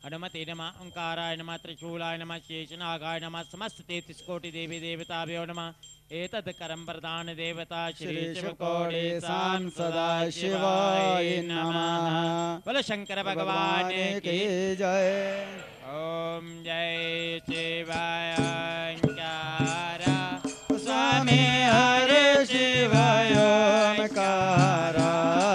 हनुमते नमः ओंकाराय नमः त्रिशूलाय नमः शेषनागाय नमः समस्त 33 कोटि देवी देवताभ्यो नमः एतत् करं प्रधान देवता श्री शिवकोटि सदा शिवाय नमः। बोलो शंकर भगवान की जय। ओम जय शिवाय ओंकारा स्वामी हरे शिवाय ओंकारा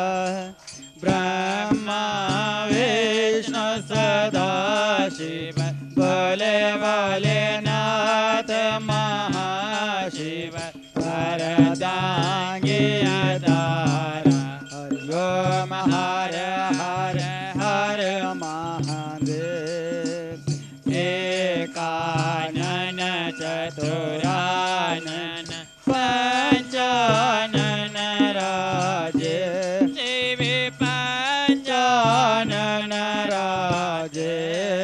ब्रह्मा विष्णु सदा शिव भोले भोलेनाथ महाशिव वरदांगी अवतारा हरि ओम हर हर हर महादेव एकानन चतुरानन पंचानन राजे शिव पंचानन राजे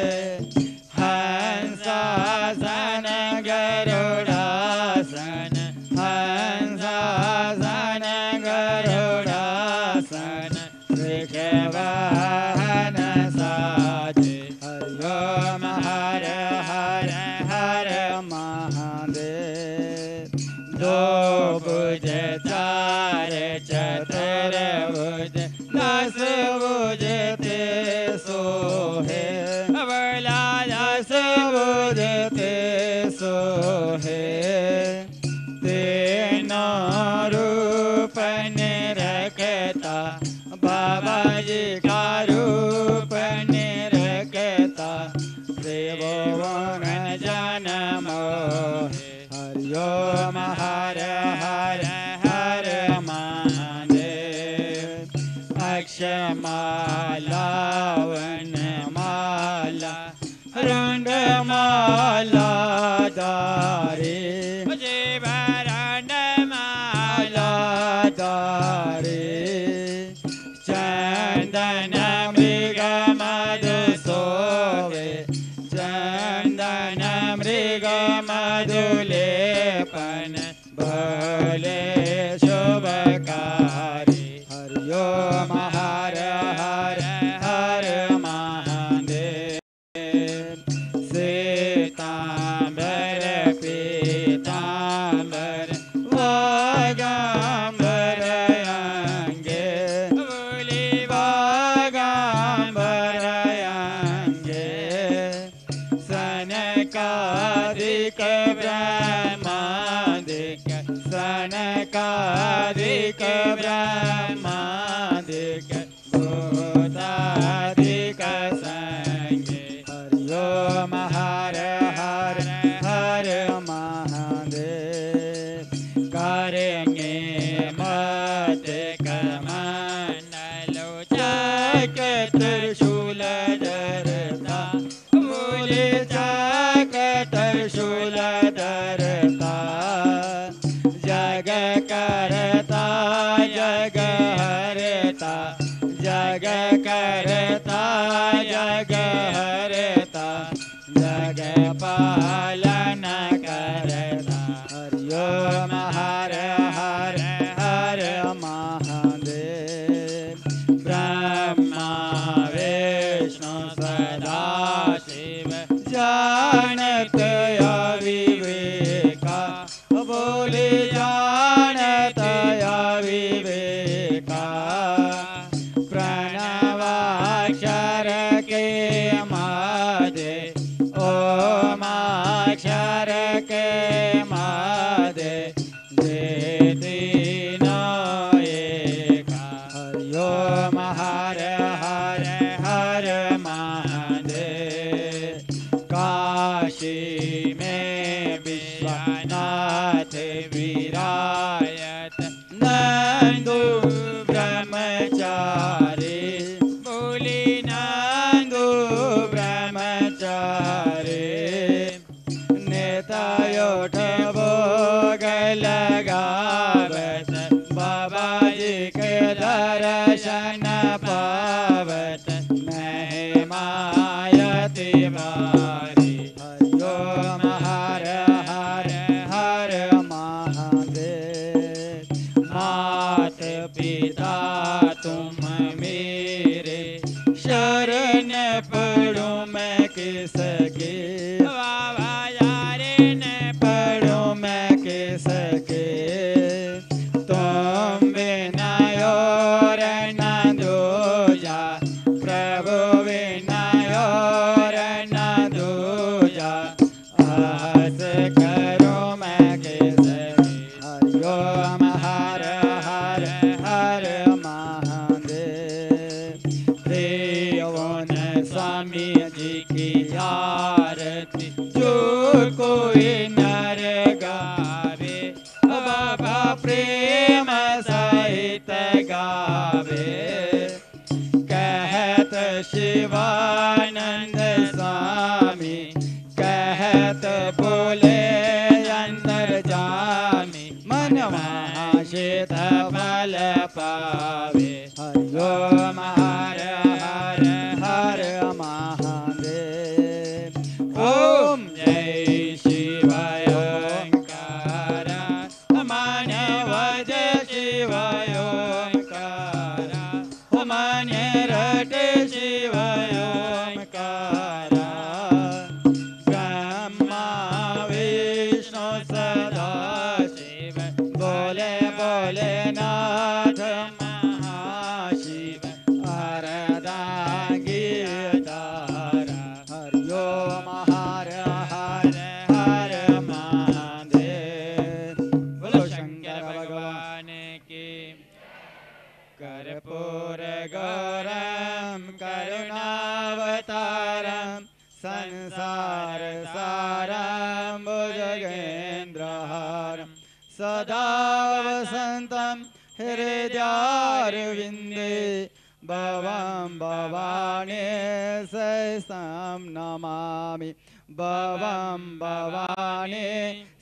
हंसासन गरुड़ासन हंसासन गरुड़ासन वृषवाहन साजे हरि ओम हर हर हर महादेव दो भुज चार चतुर्भुज 10 भुज ते सोहे अवला 10 भुज ते सोहे तीनों रूप निरखता बाबा जी का रूप निरखता त्रिभुवन जन मोहे हरि ओम हर हर हर महादेव अक्षमाला वनमाला रंगमाला दारी रंगमाला दारी चंदन मृग मधु सोवे चंदन मृग मधुलेपन भोले शुभकारी हरि ओम हर हर हर महादेव सीतांबर पीतांबर वागांबर अंगे बोली वागांबर अंगे सनकादिक ब्रह्मादिक सनकादिक ब्रह्मादिक भूतादिक संगे हरि ओम हर हर हर महादेव करेंगे मत कमंडलो चक त्रिशूल धरता बोले चक त्रिशूल धरता जग करता जग हरता जग करता जग हरता जग पालन करता हरि ओम हर हर हर महादेव ब्रह्मा विष्णु सदा शिव जानत अविवेका बोले जानत अविवेका प्रणवाक्षर के मादे ओमाक्षर के मादे जे तीनों एका हरि ओम हर हर हर महादेव काशी में विश्वनाथ विरायत नंदू ब्रह्मचारी बोली नंदू ब्रह्मचारी नेतायोठ भोग लगावत बाबा जी के दर्शन पावत महिमाय किसके बाबा यारे न पढ़ूं मैं किसके तुम बिना और न दूजा प्रभु बिना और न दूजा आस करूं मैं किसके हरिओम हर हर हर महादेव देवन स्वामी जी की आरती जो कोई नर गावे बाबा प्रेम सहित गावे कहत शिवानंद स्वामी कहत बोले अंदर जामी मन शीत फल पावे हरिओम हर हर हर महादेव ओम जय शिवाय ओंकार मानव जय शिवाय ओंकार मन रट शिवाय ओंकार ब्रह्मा विष्णु सदा शिव बोले बोले नाथ महाशिव हरदांगी तारा हरिओम हर हर हर महादेव बोलो शंकर भगवान की कर्पूर गौरम करुणावतारम संसार सारम भुजगेन्द्रहारम सदा वसन्तं हृदयारविन्दे भवं भवानी सहस्रं नमामि भवं भवानी